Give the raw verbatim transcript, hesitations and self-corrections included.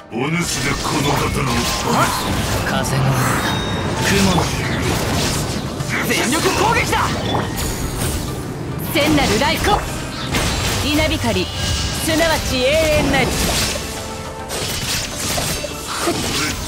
お主でこの刀を風の雲の全力攻撃だ。 聖なる雷光稲光すなわち永遠なり。